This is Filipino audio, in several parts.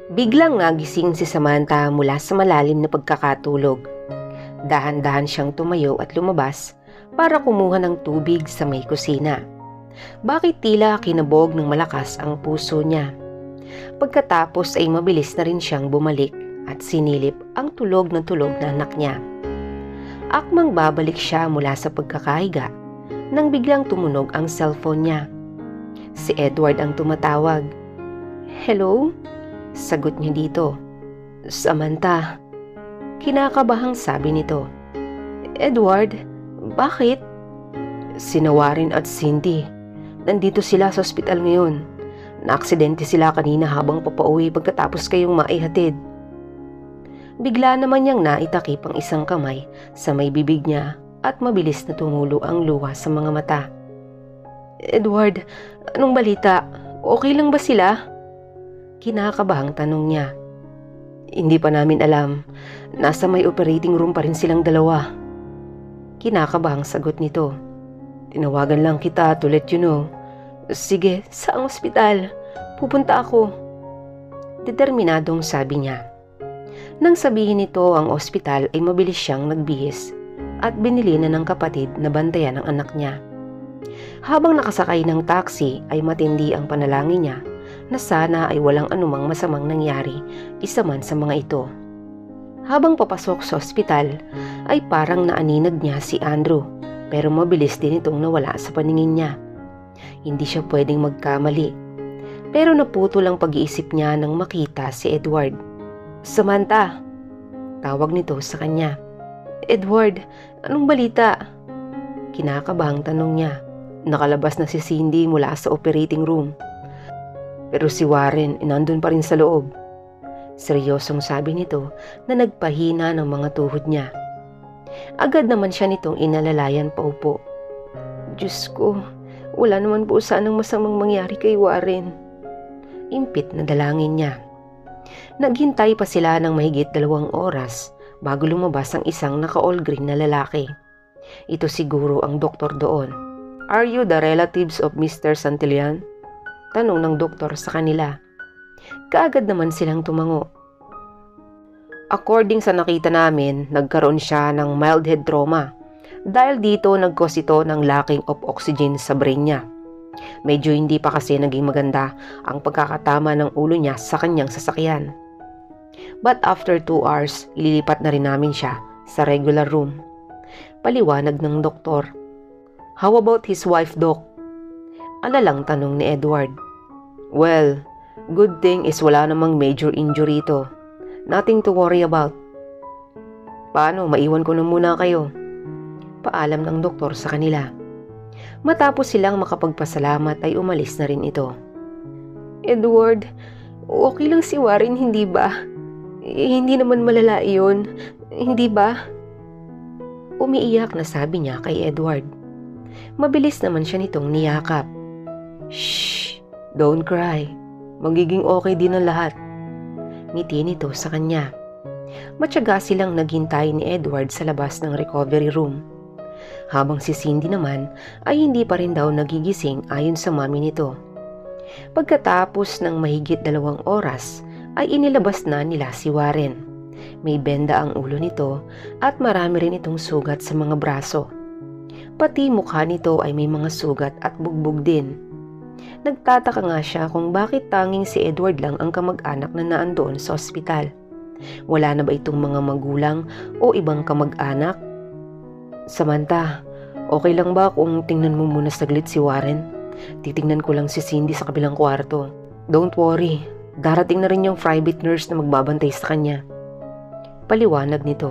Biglang nagising si Samantha mula sa malalim na pagkakatulog. Dahan-dahan siyang tumayo at lumabas para kumuha ng tubig sa may kusina. Bakit tila kinabog ng malakas ang puso niya? Pagkatapos ay mabilis na rin siyang bumalik at sinilip ang tulog na anak niya. Akmang babalik siya mula sa pagkakahiga nang biglang tumunog ang cellphone niya. Si Edward ang tumatawag. "Hello?" Sagot niya dito. "Samantha." Kinakabahang sabi nito. "Edward, bakit?" "Sina Warren at Cindy. Nandito sila sa ospital ngayon. Naaksidente sila kanina habang papauwi pagkatapos kayong maihatid." Bigla naman niyang naitakip ang isang kamay sa may bibig niya at mabilis na tumulo ang luha sa mga mata. "Edward, anong balita? Okay lang ba sila?" Kinakabahang tanong niya. "Hindi pa namin alam. Nasa may operating room pa rin silang dalawa." Kinakabahang sagot nito. "Tinawagan lang kita to let you know." "Sige, saang ospital? Pupunta ako." Determinadong sabi niya. Nang sabihin nito ang ospital ay mabilis siyang nagbihis at binili na ng kapatid na bantayan ang anak niya. Habang nakasakay ng taxi ay matindi ang panalangin niya na sana ay walang anumang masamang nangyari isa man sa mga ito. Habang papasok sa ospital ay parang naaninag niya si Andrew pero mabilis din itong nawala sa paningin niya. Hindi siya pwedeng magkamali pero naputol ang pag-iisip niya nang makita si Edward. "Samantha," tawag nito sa kanya. "Edward, anong balita?" Kinakabahang tanong niya. Nakalabas na si Cindy mula sa operating room. Pero si Warren nandun pa rin sa loob. Seryosong sabi nito na nagpahina ng mga tuhod niya. Agad naman siya nitong inalalayan paupo. "Diyos ko, wala naman po sanang masamang mangyari kay Warren." Impit na dalangin niya. Naghintay pa sila ng mahigit 2 oras bago lumabas ang isang naka-all green na lalaki. Ito siguro ang doktor doon. "Are you the relatives of Mr. Santillan?" Tanong ng doktor sa kanila. Kaagad naman silang tumango. "According sa nakita namin, nagkaroon siya ng mild head trauma. Dahil dito nag-cause ito ng lacking of oxygen sa brain niya. Medyo hindi pa kasi naging maganda ang pagkakatama ng ulo niya sa kanyang sasakyan. But after 2 hours, ililipat na rin namin siya sa regular room." Paliwanag ng doktor. "How about his wife, Doc?" Alalang tanong ni Edward. "Well, good thing is wala namang major injury ito. Nothing to worry about." "Paano, maiwan ko na muna kayo?" Paalam ng doktor sa kanila. Matapos silang makapagpasalamat ay umalis na rin ito. "Edward, okay lang si Warren, hindi ba? Hindi naman malala iyon, hindi ba?" Umiiyak na sabi niya kay Edward. Mabilis naman siya nitong niyakap. "Shh, don't cry. Magiging okay din ang lahat." Ngiti nito sa kanya. Matyaga silang naghintay ni Edward sa labas ng recovery room. Habang si Cindy naman ay hindi pa rin daw nagigising ayon sa mami nito. Pagkatapos ng mahigit 2 oras ay inilabas na nila si Warren. May benda ang ulo nito at marami rin itong sugat sa mga braso. Pati mukha nito ay may mga sugat at bugbog din. Nagtataka nga siya kung bakit tanging si Edward lang ang kamag-anak na naandoon sa ospital. Wala na ba itong mga magulang o ibang kamag-anak? "Samantha, okay lang ba kung tingnan mo muna saglit si Warren? Titingnan ko lang si Cindy sa kabilang kwarto." "Don't worry, darating na rin yung private nurse na magbabantay sa kanya." Paliwanag nito.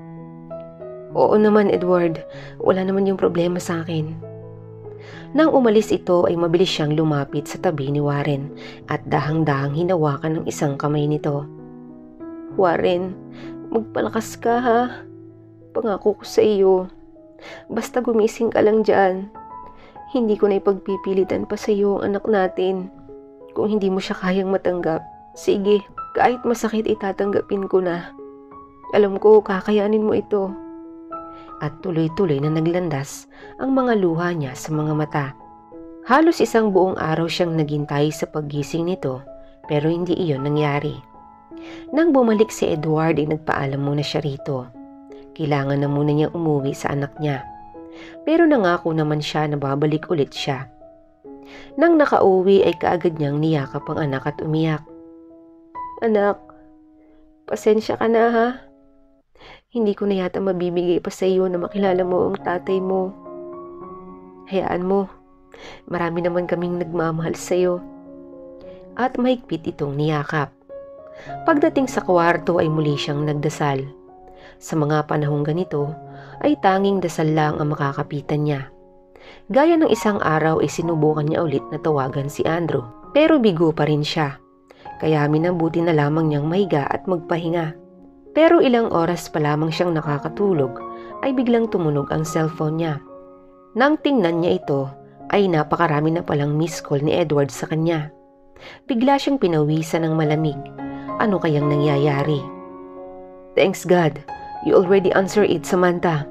"Oo naman, Edward, wala naman yung problema sa akin." Nang umalis ito ay mabilis siyang lumapit sa tabi ni Warren at dahang-dahang hinawakan ng isang kamay nito. "Warren, magpalakas ka ha. Pangako ko sa iyo. Basta gumising ka lang dyan. Hindi ko na ipagpipilitan pa sa iyo ang anak natin. Kung hindi mo siya kayang matanggap, sige, kahit masakit itatanggapin ko na. Alam ko kakayanin mo ito." At tuloy-tuloy na naglandas ang mga luha niya sa mga mata. Halos 1 buong araw siyang naghintay sa paggising nito pero hindi iyon nangyari. Nang bumalik si Edward ay nagpaalam muna siya rito. Kailangan na muna niya umuwi sa anak niya. Pero nangako naman siya na babalik ulit siya. Nang nakauwi ay kaagad niyang niyakap ang anak at umiyak. Anak, pasensya ka na ha. Hindi ko na yata mabibigay pa sa iyo na makilala mo ang tatay mo. Hayaan mo, marami naman kaming nagmamahal sa iyo. At mahigpit itong niyakap. Pagdating sa kwarto ay muli siyang nagdasal. Sa mga panahong ganito ay tanging dasal lang ang makakapitan niya. Gaya ng isang araw ay sinubukan niya ulit na tawagan si Andrew. Pero bigo pa rin siya. Kaya minabuti na lamang niyang mahiga at magpahinga. Pero ilang oras pa lamang siyang nakakatulog ay biglang tumunog ang cellphone niya. Nang tingnan niya ito ay napakarami na palang miss call ni Edward sa kanya. Bigla siyang pinawisan ng malamig. Ano kayang nangyayari? Thanks God, you already answered it, Samantha.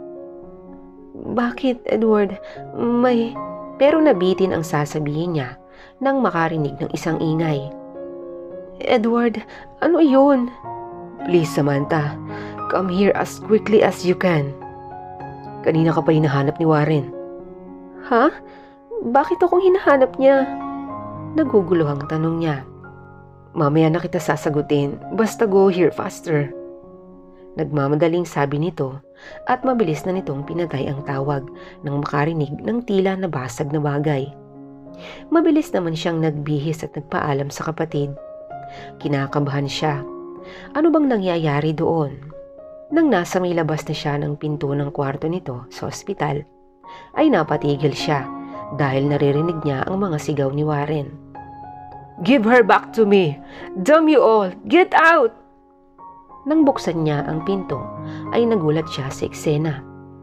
Bakit, Edward? Pero nabitin ang sasabihin niya nang makarinig ng isang ingay. Edward, ano yun? Please, Samantha, come here as quickly as you can. Kanina ka pa hinahanap ni Warren. Ha? Bakit akong hinahanap niya? Naguguluhang tanong niya. Mamaya na kita sasagutin, basta go here faster. Nagmamadaling sabi nito at mabilis na nitong pinatay ang tawag nang makarinig ng tila nabasag na bagay. Mabilis naman siyang nagbihis at nagpaalam sa kapatid. Kinakabahan siya. Ano bang nangyayari doon? Nang nasa may labas na siya ng pinto ng kwarto nito sa ospital, ay napatigil siya dahil naririnig niya ang mga sigaw ni Warren. Give her back to me! Damn you all! Get out! Nang buksan niya ang pinto, ay nagulat siya sa eksena.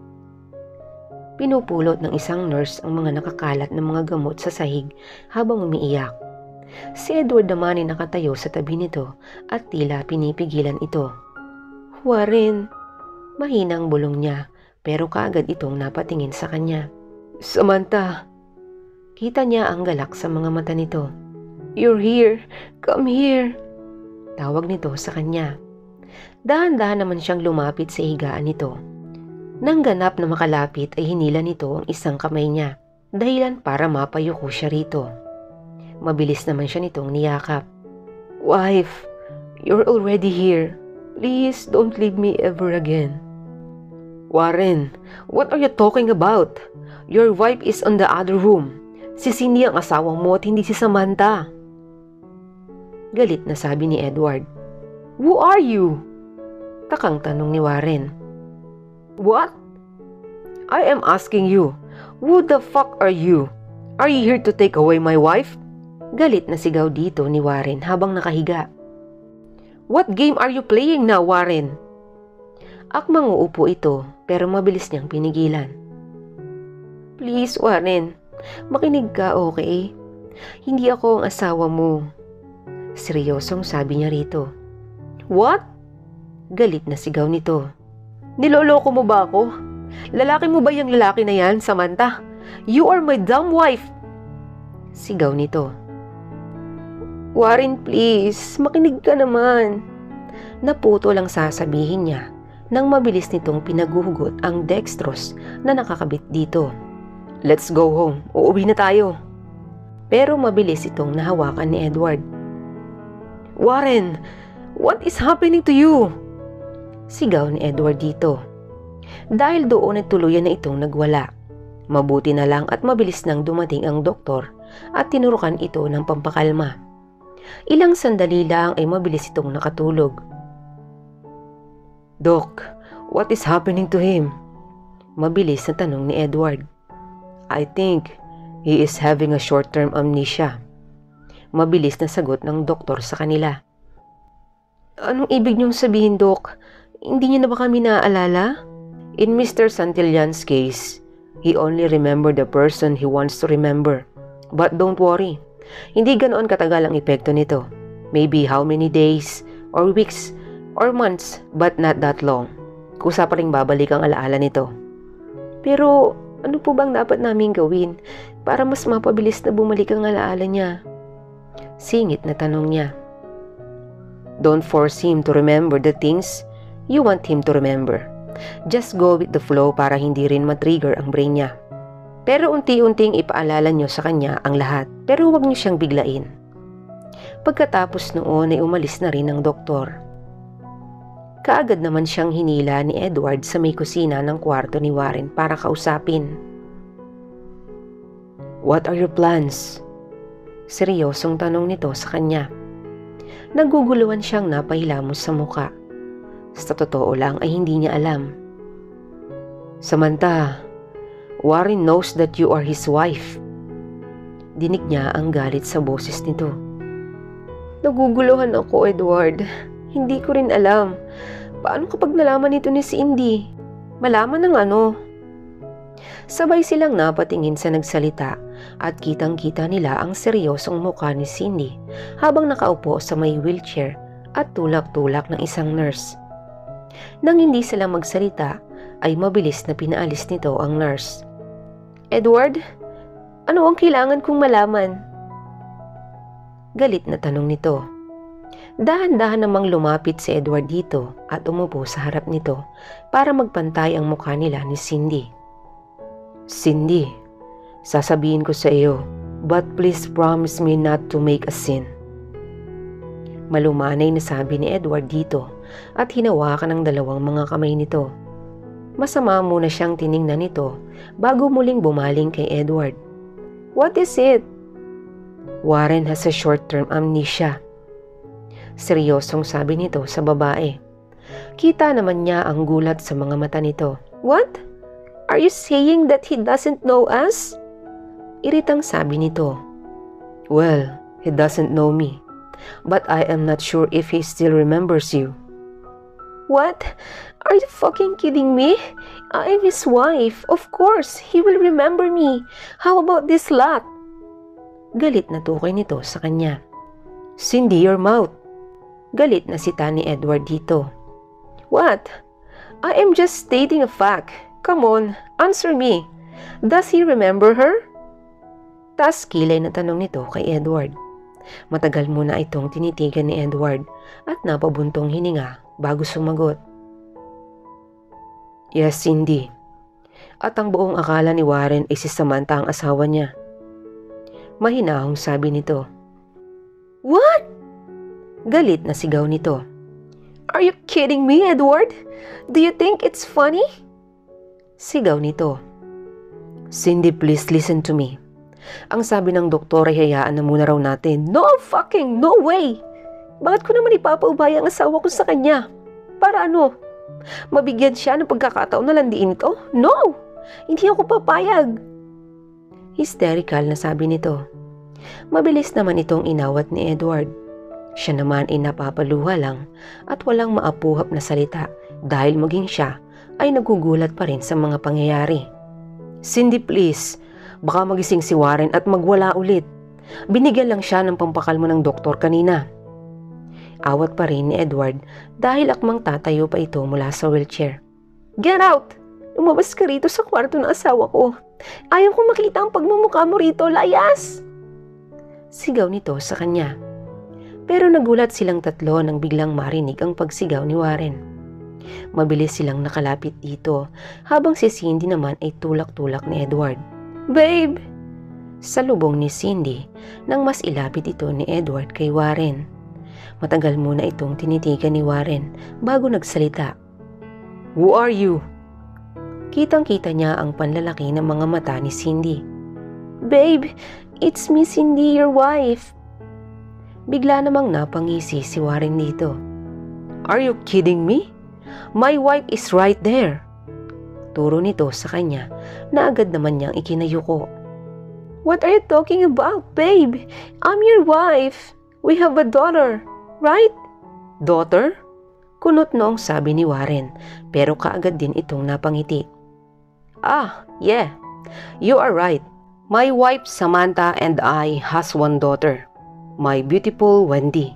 Pinupulot ng isang nurse ang mga nakakalat na mga gamot sa sahig habang umiiyak. Si Edward naman ay nakatayo sa tabi nito at tila pinipigilan ito. Warren! Mahinang bulong niya pero kaagad itong napatingin sa kanya. Samantha! Kita niya ang galak sa mga mata nito. You're here! Come here! Tawag nito sa kanya. Dahan-dahan naman siyang lumapit sa higaan nito. Nang ganap na makalapit ay hinila nito ang isang kamay niya, dahilan para mapayuko siya rito. Mabilis naman siya nitong niyakap. Wife, you're already here. Please don't leave me ever again. Warren, what are you talking about? Your wife is on the other room. Si Cindy ang asawa mo at hindi si Samantha. Galit na sabi ni Edward. Who are you? Takang tanong ni Warren. What? I am asking you, who the fuck are you? Are you here to take away my wife? Galit na sigaw dito ni Warren habang nakahiga. What game are you playing now, Warren? Akmang uupo ito pero mabilis niyang pinigilan. Please, Warren, makinig ka, okay? Hindi ako ang asawa mo. Seryosong sabi niya rito. What? Galit na sigaw nito. Niloloko mo ba ako? Lalaki mo ba yung lalaki na yan, Samantha? You are my dumb wife! Sigaw nito. Warren, please, makinig ka naman. Naputo lang sasabihin niya nang mabilis nitong pinaguhugot ang dextrose na nakakabit dito. Let's go home. Uuwi na tayo. Pero mabilis itong nahawakan ni Edward. Warren, what is happening to you? Sigaw ni Edward dito. Dahil doon ay tuluyan na itong nagwala. Mabuti na lang at mabilis nang dumating ang doktor at tinurukan ito ng pampakalma. Ilang sandali lang ay mabilis itong nakatulog. Doc, what is happening to him? Mabilis na tanong ni Edward. I think he is having a short-term amnesia. Mabilis na sagot ng doktor sa kanila. Anong ibig niyong sabihin, Doc? Hindi niyo na ba kami naaalala? In Mr. Santillan's case, he only remembered the person he wants to remember. But don't worry, hindi ganoon katagal ang epekto nito. Maybe how many days, or weeks, or months, but not that long. Kusa pa rin babalik ang alaala nito. Pero ano po bang dapat namin gawin para mas mapabilis na bumalik ang alaala niya? Singit na tanong niya. Don't force him to remember the things you want him to remember. Just go with the flow para hindi rin matrigger ang brain niya. Pero unti-unting ipaalala nyo sa kanya ang lahat, pero huwag nyo siyang biglain. Pagkatapos noon ay umalis na rin ang doktor. Kaagad naman siyang hinila ni Edward sa may kusina ng kwarto ni Warren para kausapin. What are your plans? Seryosong tanong nito sa kanya. Naguguluhan siyang napahilamos sa muka. Sa totoo lang ay hindi niya alam. Samantha, Warren knows that you are his wife. Dinig niya ang galit sa boses nito. Naguguluhan ako, Edward. Hindi ko rin alam. Paano kapag nalaman nito ni Cindy? Malaman ng ano? Sabay silang napatingin sa nagsalita at kitang-kita nila ang seryosong mukha ni Cindy habang nakaupo sa may wheelchair at tulak-tulak ng isang nurse. Nang hindi sila magsalita, ay mabilis na pinaalis nito ang nurse. Edward, ano ang kailangan kong malaman? Galit na tanong nito. Dahan-dahan namang lumapit si Edward dito at umupo sa harap nito para magpantay ang mukha nila ni Cindy. Cindy, sasabihin ko sa iyo, but please promise me not to make a scene. Malumanay na sabi ni Edward dito at hinawakan ng dalawang mga kamay nito. Masama muna siyang tiningnan nito bago muling bumaling kay Edward. What is it? Warren has a short-term amnesia. Seryosong sabi nito sa babae. Kita naman niya ang gulat sa mga mata nito. What? Are you saying that he doesn't know us? Iritang sabi nito. Well, he doesn't know me, but I am not sure if he still remembers you. What? Are you fucking kidding me? I am his wife. Of course, he will remember me. How about this lot? Galit na tukay nito sa kanya. Cindy, your mouth. Galit na sita ni Edward dito. What? I am just stating a fact. Come on, answer me. Does he remember her? Tas kilay na tanong nito kay Edward. Matagal muna itong tinitigan ni Edward at napabuntong hininga bago sumagot. Yes, Cindy. At ang buong akala ni Warren ay si Samantha ang asawa niya. Mahinahong sabi nito. What? Galit na sigaw nito. Are you kidding me, Edward? Do you think it's funny? Sigaw nito. Cindy, please listen to me. Ang sabi ng doktor ay hayaan na muna raw natin. No fucking no way! Bakit ko naman ipapaubaya ang asawa ko sa kanya? Para ano? Mabigyan siya ng pagkakataon na landiin ko? No! Hindi ako papayag! Hysterical na sabi nito. Mabilis naman itong inawat ni Edward. Siya naman ay napapaluha lang at walang maapuhap na salita dahil maging siya ay nagugulat pa rin sa mga pangyayari. Cindy, please. Baka magising si Warren at magwala ulit. Binigyan lang siya ng pampakalmo ng doktor kanina. Awat pa rin ni Edward dahil akmang tatayo pa ito mula sa wheelchair. Get out! Lumabas ka rito sa kwarto ng asawa ko. Ayaw kong makita ang pagmumukha mo rito, layas! Sigaw nito sa kanya. Pero nagulat silang tatlo nang biglang marinig ang pagsigaw ni Warren. Mabilis silang nakalapit dito habang si Cindy naman ay tulak-tulak ni Edward. Babe! Salubong ni Cindy nang mas ilapit ito ni Edward kay Warren. Matagal muna itong tinitigan ni Warren bago nagsalita. Who are you? Kitang-kita niya ang panlalaki ng mga mata ni Cindy. Babe, it's me, Cindy, your wife. Bigla namang napangisi si Warren dito. Are you kidding me? My wife is right there. Turo nito sa kanya na agad naman niyang ikinayuko. What are you talking about, babe? I'm your wife. We have a daughter, right? Daughter? Kunot noong sabi ni Warren, pero kaagad din itong napangiti. Ah, yeah. You are right. My wife Samantha and I has one daughter. My beautiful Wendy.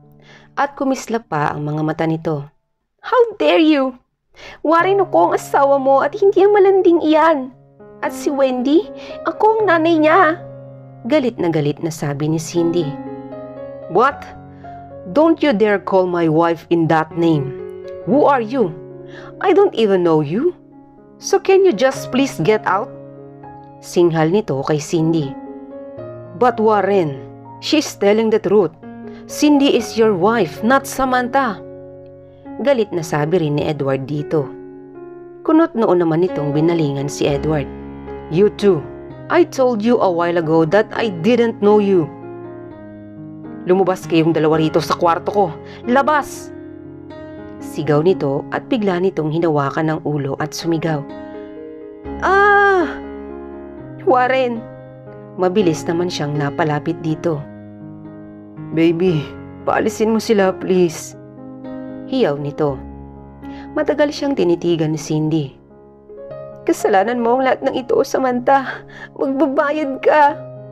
At kumislap pa ang mga mata nito. How dare you? Warren ako ang asawa mo at hindi ang malanding iyan. At si Wendy, ako ang nanay niya. Galit na sabi ni Cindy. What? Don't you dare call my wife in that name. Who are you? I don't even know you. So can you just please get out? Singhal nito kay Cindy. But Warren, she's telling the truth. Cindy is your wife, not Samantha. Galit na sabi rin ni Edward dito. Kunot noon naman itong binalingan si Edward. You too. I told you a while ago that I didn't know you. Lumabas kayong dalawa rito sa kwarto ko. Labas! Sigaw nito at bigla nitong hinawakan ng ulo at sumigaw. Ah! Warren! Mabilis naman siyang napalapit dito. Baby, paalisin mo sila please. Hiyaw nito. Matagal siyang tinitigan ni Cindy. Kasalanan mo ang lahat ng ito, Samantha. Magbabayad ka.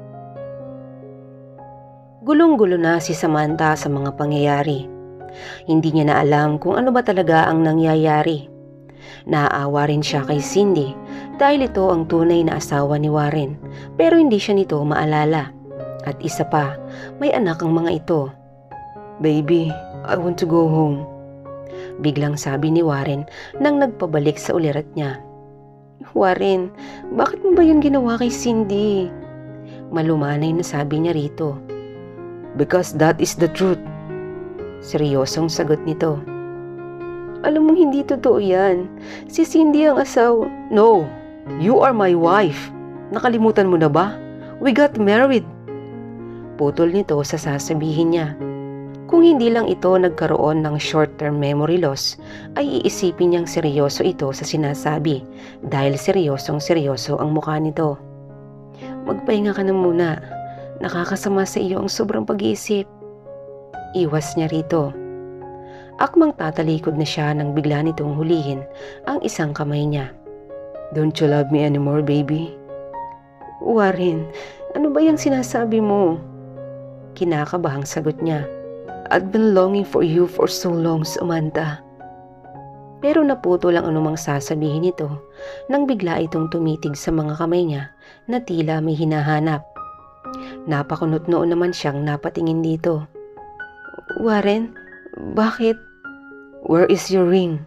Gulong-gulo na si Samantha sa mga pangyayari. Hindi niya na alam kung ano ba talaga ang nangyayari. Naaawa rin siya kay Cindy dahil ito ang tunay na asawa ni Warren, pero hindi siya nito maalala. At isa pa, may anak ang mga ito. Baby, I want to go home. Biglang sabi ni Warren nang nagpabalik sa ulirat niya. Warren, bakit mo ba yun ginawa kay Cindy? Malumanay na sabi niya rito. Because that is the truth. Seryosong sagot nito. Alam mong hindi totoo yan. Si Cindy ang asawa. No, you are my wife. Nakalimutan mo na ba? We got married. Putol nito sa sasabihin niya. Kung hindi lang ito nagkaroon ng short-term memory loss, ay iisipin niyang seryoso ito sa sinasabi dahil seryosong-seryoso ang mukha nito. Magpahinga ka na muna. Nakakasama sa iyo ang sobrang pag-iisip. Iwas niya rito. Akmang tatalikod na siya nang bigla nitong hulihin ang isang kamay niya. Don't you love me anymore, baby? Warren, ano ba yung sinasabi mo? Kinakabahang sagot niya. I've been longing for you for so long, Samantha. Pero naputo lang anumang sasabihin nito nang bigla itong tumitig sa mga kamay niya na tila may hinahanap. Napakunot noon naman siyang napatingin dito. Warren, bakit? Where is your ring?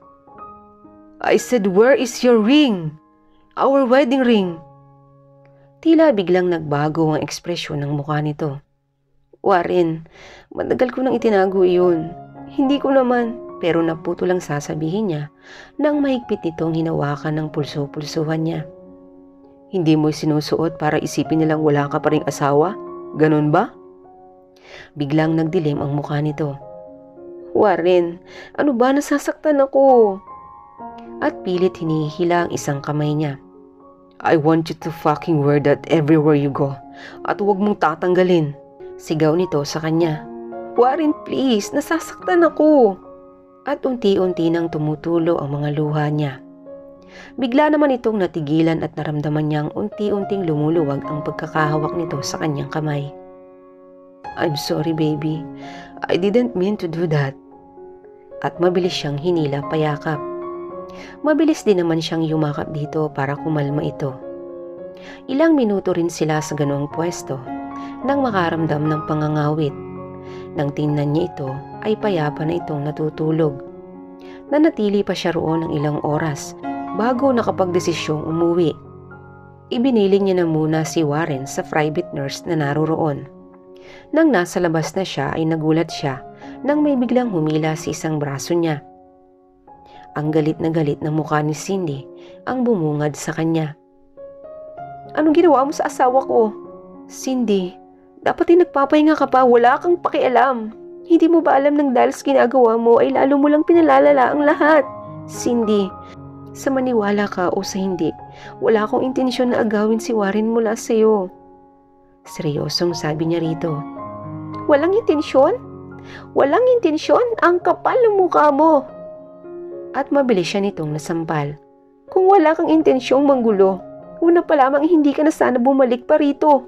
I said, where is your ring? Our wedding ring. Tila biglang nagbago ang ekspresyon ng mukha nito. Warren, matagal ko nang itinago iyon. Hindi ko naman, pero naputo lang sasabihin niya nang mahigpit nitong hinawakan ng pulso-pulsuhan niya. Hindi mo sinusuot para isipin nilang wala ka pa ring asawa? Ganun ba? Biglang nagdilim ang mukha nito. Warren, ano ba, nasasaktan ako? At pilit hinihila ang isang kamay niya. I want you to fucking wear that everywhere you go. At huwag mong tatanggalin. Sigaw nito sa kanya. Warren, please, nasasaktan ako. At unti-unti nang tumutulo ang mga luha niya. Bigla naman itong natigilan at naramdaman niyang unti-unting lumuluwag ang pagkakahawak nito sa kanyang kamay. I'm sorry, baby. I didn't mean to do that. At mabilis siyang hinila payakap. Mabilis din naman siyang yumakap dito para kumalma ito. Ilang minuto rin sila sa ganoong pwesto nang makaramdam ng pangangawit. Nang tingnan niya ito ay payapa na itong natutulog. Nanatili pa siya roon ng ilang oras bago nakapagdesisyong umuwi. Ibiniling niya na muna si Warren sa private nurse na naroroon. Nang nasa labas na siya ay nagulat siya nang may biglang humila sa isang braso niya. Ang galit na galit na mukha ni Cindy ang bumungad sa kanya. Anong ginawa mo sa asawa ko? Cindy, dapat ay nagpapahinga ka pa, wala kang pakialam. Hindi mo ba alam nang dahil sa ginagawa mo ay lalo mo lang pinalalala ang lahat? Cindy, sa maniwala ka o sa hindi, wala akong intensyon na agawin si Warren mula sa iyo. Seryosong sabi niya rito. Walang intensyon? Walang intensyon? Ang kapal ng mukha mo. At mabilis siya nitong nasampal. Kung wala kang intensyong manggulo, una pa lamang hindi ka na sana bumalik pa rito.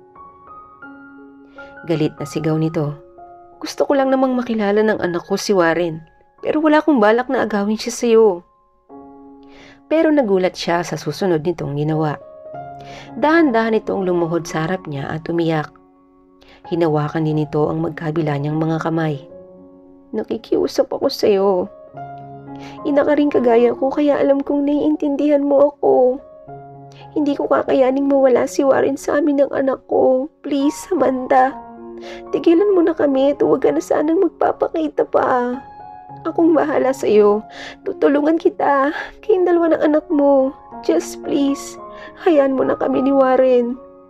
Galit na sigaw nito. Gusto ko lang namang makilala ng anak ko si Warren, pero wala akong balak na agawin siya sa iyo. Pero nagulat siya sa susunod nitong ginawa. Dahan-dahan itong lumuhod sa harap niya at umiyak. Hinawakan din ito ang magkabila niyang mga kamay. Nakikiusap ako sa'yo. Ina ka rin kagaya ko kaya alam kong naiintindihan mo ako. Hindi ko kakayaning mawala si Warren sa amin ng anak ko. Please, Amanda. Tigilan mo na kami at huwag ka na sanang magpapakita pa. Akong bahala sa'yo. Tutulungan kita. Kayong dalawa ng anak mo. Just please, hayaan mo na kami ni Warren.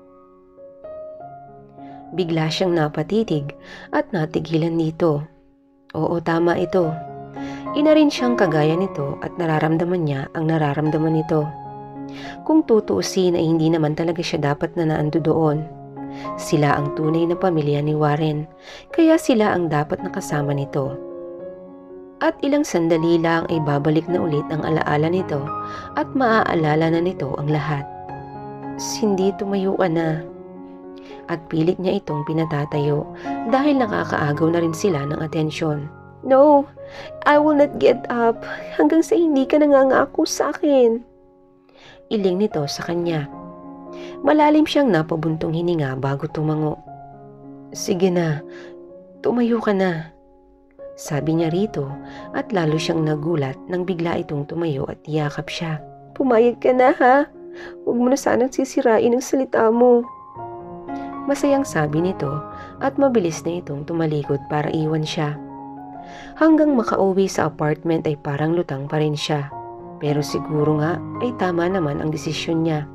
Bigla siyang napatitig at natigilan nito. Oo, tama ito. Ina rin siyang kagaya nito at nararamdaman niya ang nararamdaman nito. Kung tutuusin ay hindi naman talaga siya dapat na naando doon. Sila ang tunay na pamilya ni Warren, kaya sila ang dapat nakasama nito. At ilang sandali lang ay babalik na ulit ang alaala nito at maaalala na nito ang lahat. Cindy, tumayo ka na. At pilit niya itong pinatatayo dahil nakakaagaw na rin sila ng atensyon. No, I will not get up hanggang sa hindi ka nangangako sa akin. Iling nito sa kanya. Malalim siyang napabuntong hininga bago tumango. Sige na, tumayo ka na. Sabi niya rito at lalo siyang nagulat nang bigla itong tumayo at yakap siya. Pumayag ka na ha? Huwag mo na sanang sisirain ang salita mo. Masayang sabi nito at mabilis na itong tumalikod para iwan siya. Hanggang makauwi sa apartment ay parang lutang pa rin siya. Pero siguro nga ay tama naman ang desisyon niya.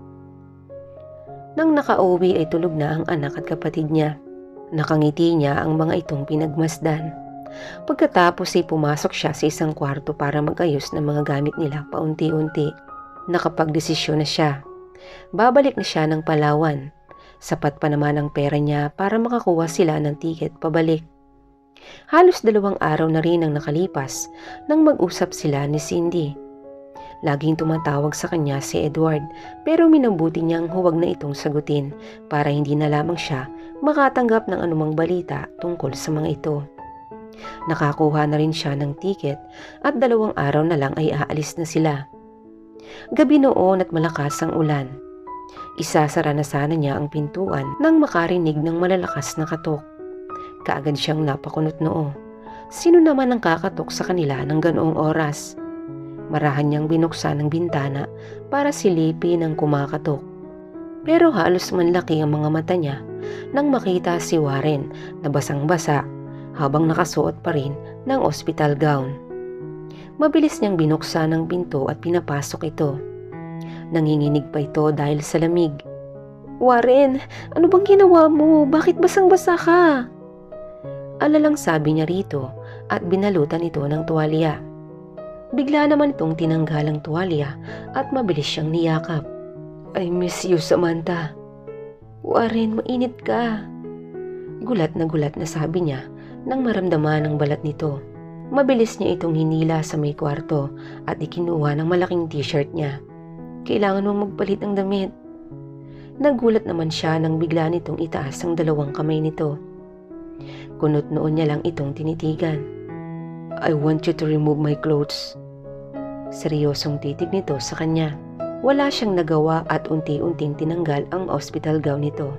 Nang nakauwi ay tulog na ang anak at kapatid niya. Nakangiti niya ang mga itong pinagmasdan. Pagkatapos ay pumasok siya sa isang kwarto para mag-ayos ng mga gamit nila paunti-unti. Nakapagdesisyon na siya. Babalik na siya ng Palawan. Sapat pa naman ang pera niya para makakuha sila ng tiket pabalik. Halos 2 araw na rin ang nakalipas nang mag-usap sila ni Cindy. Laging tumatawag sa kanya si Edward pero minabuti niyang huwag na itong sagutin para hindi na lamang siya makatanggap ng anumang balita tungkol sa mga ito. Nakakuha na rin siya ng tiket at 2 araw na lang ay aalis na sila. Gabi noon at malakas ang ulan. Isasara na sana niya ang pintuan nang makarinig ng malalakas na katok. Kaagad siyang napakunot noo. Sino naman ang kakatok sa kanila ng ganoong oras? Marahan niyang binuksan ang bintana para silipin ang kumakatok. Pero halos manlaki ang mga mata niya nang makita si Warren na basang-basa habang nakasuot pa rin ng hospital gown. Mabilis niyang binuksan ang pinto at pinapasok ito. Nanginginig pa ito dahil sa lamig. Warren, ano bang ginawa mo? Bakit basang-basa ka? Alalang sabi niya rito at binalutan ito ng tuwalya. Bigla naman itong tinanggal ang tuwalya at mabilis siyang niyakap. I miss you, Samantha. Warren, mainit ka. Gulat na sabi niya nang maramdaman ang balat nito. Mabilis niya itong hinila sa may kwarto at ikinuha ng malaking t-shirt niya. Kailangan mong magpalit ng damit. Nagulat naman siya nang bigla nitong itaas ang 2 kamay nito. Kunot noon niya lang itong tinitigan. I want you to remove my clothes. Seryosong titig nito sa kanya. Wala siyang nagawa at unti-unting tinanggal ang hospital gown nito.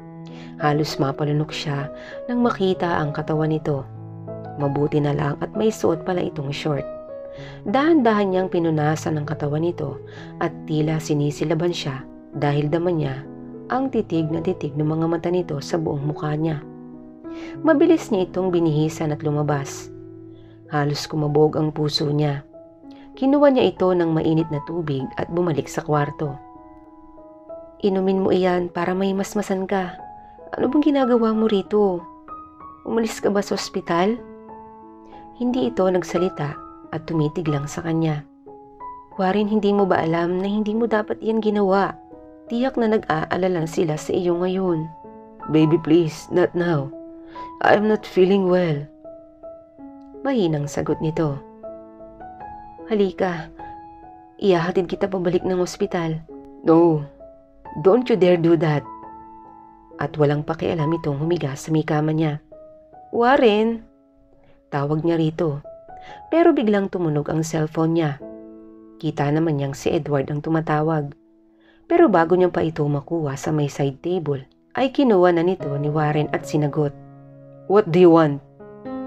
Halos mapalunok siya nang makita ang katawan nito. Mabuti na lang at may suot pala itong short. Dahan-dahan niyang pinunasan ang katawan nito at tila sinisilaban siya dahil dama niya ang titig na titig ng mga mata nito sa buong mukha niya. Mabilis niya itong binihisan at lumabas. Halos kumabog ang puso niya. Kinuha niya ito ng mainit na tubig at bumalik sa kwarto. Inumin mo iyan para may masmasan ka. Ano bang ginagawa mo rito? Umalis ka ba sa ospital? Hindi ito nagsalita at tumitig lang sa kanya. Warren, hindi mo ba alam na hindi mo dapat iyan ginawa? Tiyak na nag-aalala sila sa iyo ngayon. Baby, please, not now. I am not feeling well. Mahinang sagot nito. Halika, ihahatid kita pabalik ng ospital. No, don't you dare do that. At walang pakialam itong humiga sa may kama niya. Warren, tawag niya rito. Pero biglang tumunog ang cellphone niya. Kita naman niyang si Edward ang tumatawag. Pero bago niya pa ito makuha sa may side table, ay kinuha na nito ni Warren at sinagot. What do you want?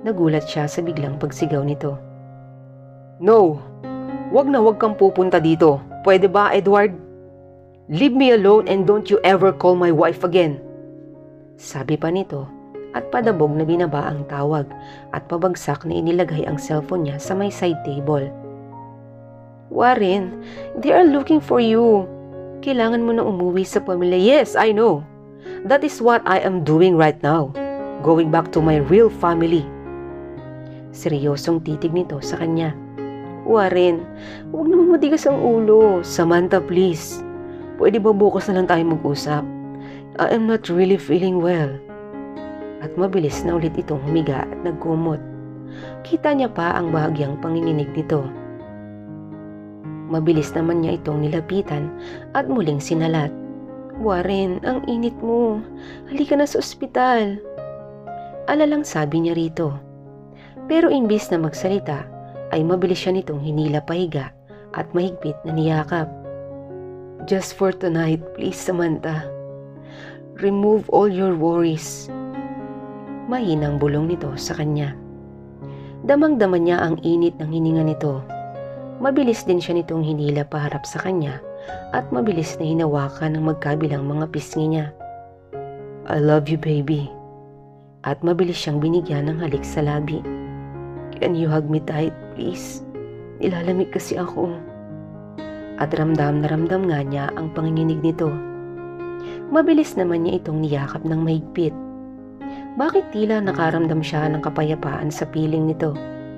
Nagulat siya sa biglang pagsigaw nito. No! Wag kang pupunta dito. Pwede ba, Edward? Leave me alone and don't you ever call my wife again. Sabi pa nito at padabog na binaba ang tawag at pabagsak na inilagay ang cellphone niya sa may side table. Warren, they are looking for you. Kailangan mo na umuwi sa pamilya. Yes, I know. That is what I am doing right now. Going back to my real family. Seryosong titig nito sa kanya. Warren, huwag namang matigas ang ulo. Samantha, please. Pwede ba bukas na lang tayo mag-usap? I am not really feeling well. At mabilis na ulit itong humiga at nagkumot. Kita niya pa ang bahagyang panginginig nito. Mabilis naman niya itong nilapitan at muling sinalat. Warren, ang init mo. Halika na sa ospital. Alalang sabi niya rito. Pero imbis na magsalita, ay mabilis siya nitong hinila pahiga at mahigpit na niyakap. Just for tonight, please, Samantha. Remove all your worries. Mahinang bulong nito sa kanya. Damang-dama niya ang init ng hininga nito. Mabilis din siya nitong hinila paharap sa kanya at mabilis na hinawakan ng magkabilang mga pisngi niya. I love you, baby. At mabilis siyang binigyan ng halik sa labi. Can you hug me tight, please? Nilalamig kasi ako. At ramdam na ramdam nga niya ang panginginig nito. Mabilis naman niya itong niyakap ng mahigpit. Bakit tila nakaramdam siya ng kapayapaan sa piling nito?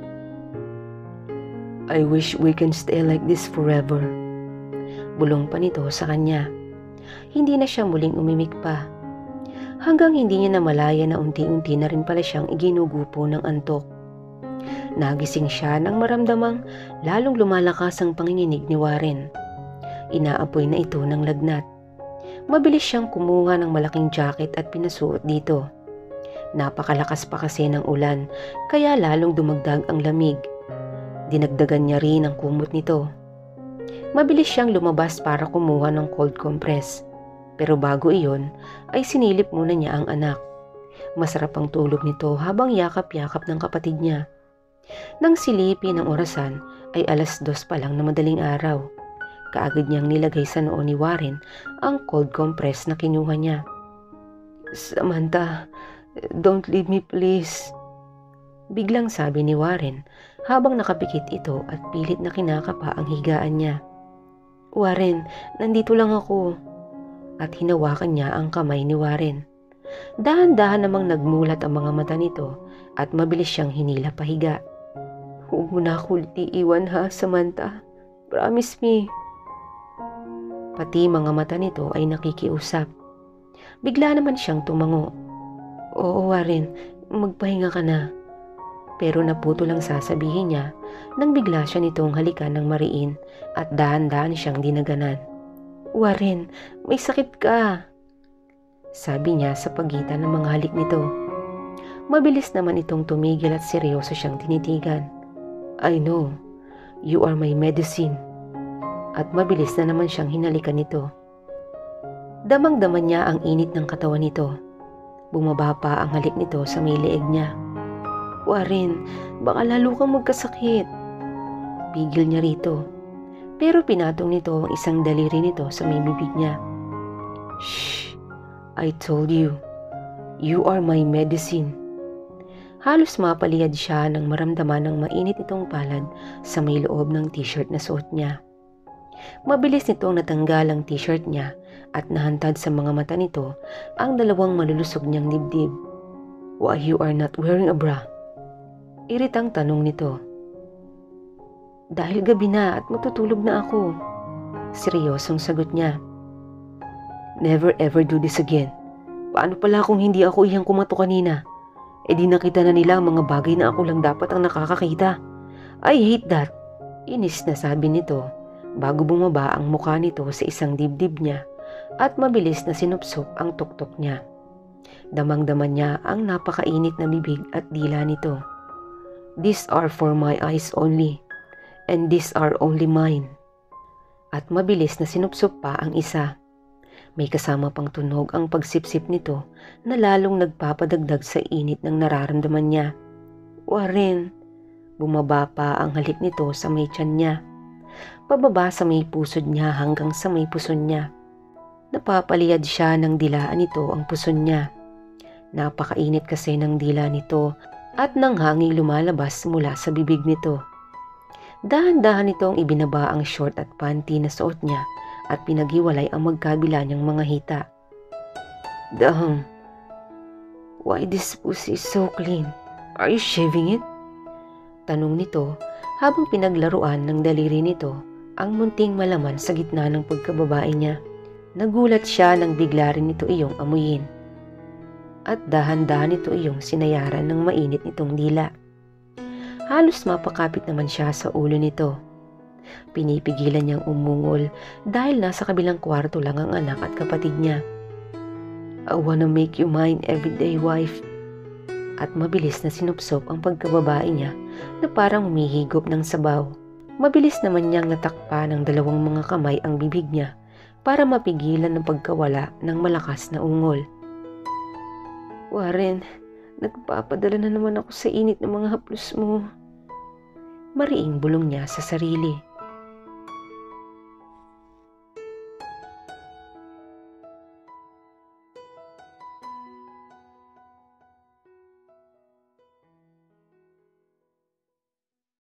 I wish we can stay like this forever. Bulong pa nito sa kanya. Hindi na siya muling umimik pa. Hanggang hindi niya namalaya na unti-unti na rin pala siyang iginugupo ng antok. Nagising siya nang maramdamang lalong lumalakas ang panginginig ni Warren. Inaapoy na ito ng lagnat. Mabilis siyang kumuha ng malaking jacket at pinasuot dito. Napakalakas pa kasi ng ulan kaya lalong dumagdag ang lamig. Dinagdagan niya rin ang kumot nito. Mabilis siyang lumabas para kumuha ng cold compress. Pero bago iyon ay sinilip muna niya ang anak. Masarap ang tulog nito habang yakap-yakap ng kapatid niya. Nang silipin ng orasan ay 2:00 pa lang na madaling araw. Kaagad niyang nilagay sa noo ni Warren ang cold compress na kinuha niya. Samantha, don't leave me please. Biglang sabi ni Warren habang nakapikit ito at pilit na kinakapa ang higaan niya. Warren, nandito lang ako. At hinawakan niya ang kamay ni Warren. Dahan-dahan namang nagmulat ang mga mata nito at mabilis siyang hinila pahiga. Huwag mo na ako iiwan ha, Samantha. Promise me. Pati mga mata nito ay nakikiusap. Bigla naman siyang tumango. Oo, Warren, magpahinga ka na. Pero naputo lang sasabihin niya nang bigla siya nitong halikan ng mariin at dahan-dahan siyang dinaganan. Warren, may sakit ka. Sabi niya sa pagitan ng mga halik nito. Mabilis naman itong tumigil at seryoso siyang tinitigan. I know, you are my medicine. At mabilis na naman siyang hinalikan nito. Damang-dama niya ang init ng katawan nito. Bumaba pa ang halik nito sa may leeg niya. Warren, baka lalo kang magkasakit. Pigil niya rito. Pero pinatong nito ang isang daliri nito sa may bibig niya. Shh! I told you, you are my medicine. Halos mapaliyad siya nang maramdaman ng mainit itong palad sa may loob ng t-shirt na suot niya. Mabilis nitong natanggal ang t-shirt niya at nahantad sa mga mata nito ang dalawang malulusog niyang dibdib. Why you are not wearing a bra? Iritang tanong nito. Dahil gabi na at matutulog na ako. Seryosong sagot niya. Never ever do this again. Paano pala kung hindi ako iyang kumato kanina? E di nakita na nila ang mga bagay na ako lang dapat ang nakakakita. I hate that. Inis na sabi nito bago bumaba ang mukha nito sa isang dibdib niya at mabilis na sinupsop ang tuktok niya. Damang-dama niya ang napakainit na bibig at dila nito. These are for my eyes only, and these are only mine. At mabilis na sinupsop pa ang isa. May kasama pang tunog ang pagsipsip nito na lalong nagpapadagdag sa init ng nararamdaman niya. Warren! Bumaba pa ang halik nito sa may tiyan niya. Pababa sa may pusod niya hanggang sa may puson niya. Napapaliyad siya ng dilaan nito ang puson niya. Napakainit kasi ng dila nito at ng hangin lumalabas mula sa bibig nito. Dahan-dahan nitong ibinaba ang short at panty na suot niya at pinaghiwalay ang magkabila niyang mga hita. Damn! Why this pussy is so clean? Are you shaving it? Tanong nito habang pinaglaruan ng daliri nito ang munting malaman sa gitna ng pagkababae niya. Nagulat siya nang bigla rin nito iyong amuyin. At dahan-dahan ito iyong sinayaran ng mainit nitong dila. Halos mapakapit naman siya sa ulo nito. Pinipigilan niyang umungol dahil nasa kabilang kwarto lang ang anak at kapatid niya. I wanna make you mine everyday, wife. At mabilis na sinupsop ang pagkababae niya na parang humihigop ng sabaw. Mabilis naman niyang natakpa ng dalawang mga kamay ang bibig niya para mapigilan ng pagkawala ng malakas na ungol. Warren, nagpapadala na naman ako sa init ng mga haplos mo. Mariing bulong niya sa sarili.